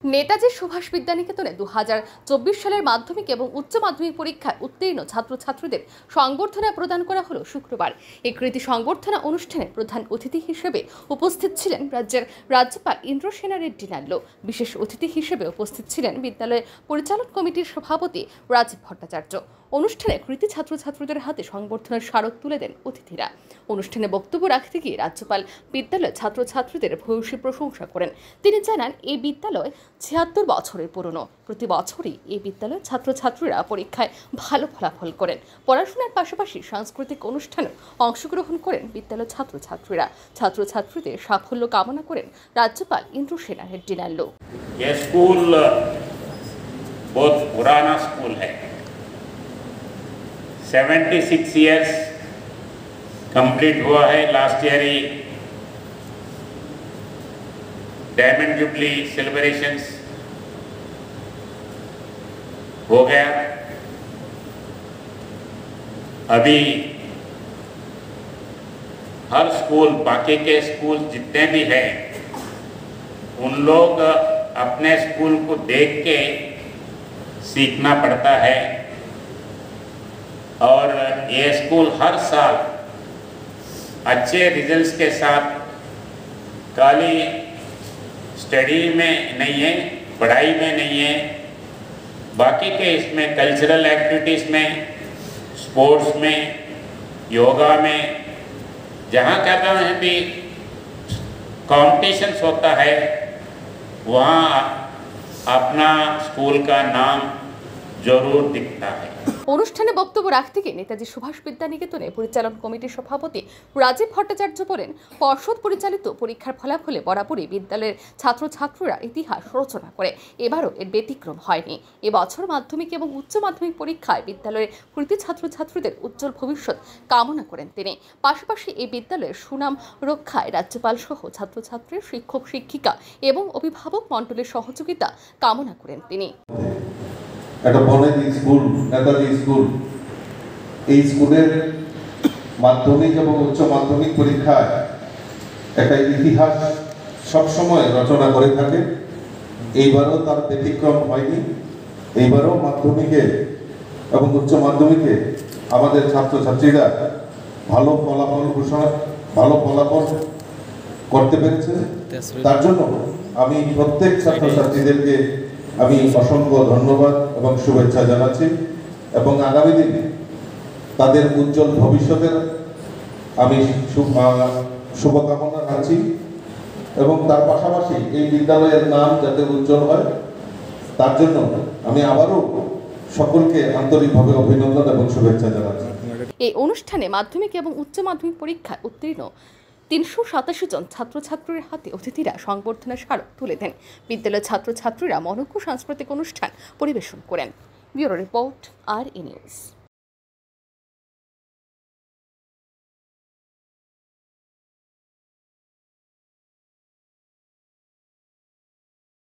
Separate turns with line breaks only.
নেতাজি সুভাষ বিদ্যানিকেতনে 2024 সালের মাধ্যমিক এবং উচ্চ মাধ্যমিক পরীক্ষায় উত্তীর্ণ ছাত্রছাত্রীদের সংবর্ধনা প্রদান করা হলো শুক্রবার। এই কৃতি সংবর্ধনা অনুষ্ঠানে প্রধান অতিথি হিসেবে উপস্থিত ছিলেন রাজ্যের রাজ্যপাল ইন্দ্রসেনা রেড্ডি নাল্লো। বিশেষ অতিথি হিসেবে উপস্থিত ছিলেন বিদ্যালয়ের পরিচালন কমিটির সভাপতি রাজীব ভট্টাচার্য। অনুষ্ঠানে কৃতি ছাত্রছাত্রীদের হাতে সংবর্ধনার স্মারক তুলে দেন অতিথিরা। অনুষ্ঠানে বক্তব্য রাখতে গিয়ে রাজ্যপাল বিদ্যালয়ের ছাত্রছাত্রীদের ভূয়সী প্রশংসা করেন। তিনি জানান, এই বিদ্যালয় 76 বছরের পুরনো। প্রতি বছরই এই বিদ্যালয়ের ছাত্রছাত্রীরা পরীক্ষায় ভালো ফলাফল করেন। পড়াশোনার পাশাপাশি সাংস্কৃতিক অনুষ্ঠানে অংশগ্রহণ করেন বিদ্যালয়ের ছাত্রছাত্রীরা। ছাত্রছাত্রীদের সাফল্য কামনা করেন রাজ্যপাল ইন্দ্রসেনা রেড্ডি নাল্লো।
ये स्कूल बहुत पुराना स्कूल है। 76 ईयर्स कंप्लीट हुआ है। लास्ट ईयर ही डायमंड जुबली सेलिब्रेशंस हो गया। अभी हर स्कूल, बाकी के स्कूल जितने भी हैं, उन लोग अपने स्कूल को देख के सीखना पड़ता है। और ये स्कूल हर साल अच्छे रिजल्ट्स के साथ खाली स्टडी में नहीं है, पढ़ाई में नहीं है, बाकी के इसमें कल्चरल एक्टिविटीज़ में, स्पोर्ट्स में, योगा में, जहाँ कहता है भी कॉम्पिटिशन्स होता है, वहाँ अपना स्कूल का नाम जरूर दिखता है।
অনুষ্ঠানে বক্তব্য রাখতে গিয়ে নেতাজি সুভাষ বিদ্যানিকেতনে পরিচালন কমিটির সভাপতি রাজীব ভট্টাচার্য বলেন, পর্ষদ পরিচালিত পরীক্ষার ফলাফলে বরাবরই বিদ্যালয়ের ছাত্রছাত্রীরা ইতিহাস রচনা করে। এবারও এর ব্যতিক্রম হয়নি। এবছর মাধ্যমিক এবং উচ্চ মাধ্যমিক পরীক্ষায় বিদ্যালয়ের কৃতি ছাত্রছাত্রীদের উজ্জ্বল ভবিষ্যৎ কামনা করেন তিনি। পাশাপাশি এই বিদ্যালয়ের সুনাম রক্ষায় রাজ্যপাল সহ ছাত্রছাত্রী, শিক্ষক শিক্ষিকা এবং অভিভাবক মণ্ডলের সহযোগিতা কামনা করেন তিনি।
একটা বনেদি স্কুল, নেতাজি স্কুল, এই স্কুলের মাধ্যমিক এবং উচ্চ মাধ্যমিক পরীক্ষায় একটা ইতিহাস সবসময় রচনা করে থাকে। এইবারও তার ব্যতিক্রম হয়নি। এইবারও মাধ্যমিকে এবং উচ্চ মাধ্যমিকে আমাদের ছাত্রছাত্রীরা ভালো ফলাফল করতে পেরেছে। তার জন্য আমি প্রত্যেক ছাত্রছাত্রীদেরকে আমি অসংখ্য ধন্যবাদ এবং শুভেচ্ছা জানাচ্ছি এবং আগামী দিনে তাদের উজ্জ্বল ভবিষ্যতের আমি শুভকামনা রাখছি এবং তার পাশাপাশি এই বিদ্যালয়ের নাম যাতে উজ্জ্বল হয় তার জন্য আমি আবারও সকলকে আন্তরিকভাবে অভিনন্দন এবং শুভেচ্ছা জানাচ্ছি।
এই অনুষ্ঠানে মাধ্যমিক এবং উচ্চ মাধ্যমিক পরীক্ষায় উত্তীর্ণ 387 জন ছাত্রছাত্রীর হাতে অতিথিরা সংবর্ধনা স্মারক তুলে দেন। বিদ্যালয়ের ছাত্রছাত্রীরা মনোজ্ঞ সাংস্কৃতিক অনুষ্ঠান পরিবেশন করেন। ব্যুরো রিপোর্ট, আর নিউজ।